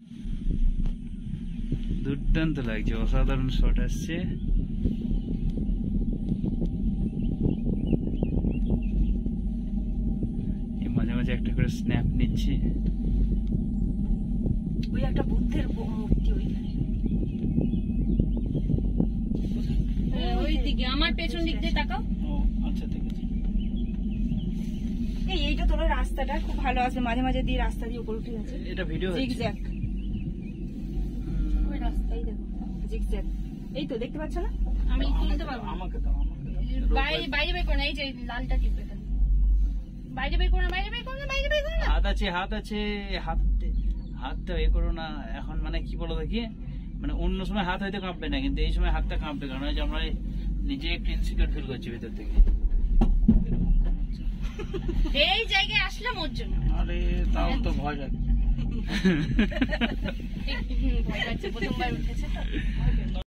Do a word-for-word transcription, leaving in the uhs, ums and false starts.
দুর্দান্ত লাগছে, অসাধারণ শট আসছে। মাঝে মাঝে একটা করে স্ন্যাপ নিচ্ছি। ওই একটা বুদ্ধের মূর্তি ওইখানে, ওই দিকে আমার পেছন দিক দিয়ে তাকাও। আচ্ছা ঠিক আছে। এই এইটা তোর রাস্তাটা খুব ভালো আছে, মাঝে মাঝে দিয়ে রাস্তা দিয়ে উপরে উঠে যাচ্ছে। এটা ভিডিও জিগজ্যাগ, ওই রাস্তাই দেখো জিগজ্যাগ। এই তো দেখতে পাচ্ছ না? আমি তুলতে পারবো। আমাকে দাও, আমাকে দাও। বাইরে বাইরে বের করো না, এই যে লালটা টিপবে। বাইরে বের করো না, বাইরে বের করো না, বাইরে বের করো না। হাত আছে, হাত আছে, হাত হাতটা এ করো না এখন। মানে কি বলো দেখি, মানে অন্য সময় হাত হয়তো কাঁপবে না, কিন্তু এই সময় হাতটা কাঁপবে, কারণ যে আমরা নিজে একটু ইনসিকিউর ফিল করছি ভিতর থেকে। এই জায়গায় আসলাম ওর জন্য। আরে তাও তো ভয় লাগে। ভয় লাগছে, প্রথমবার উঠেছে তো।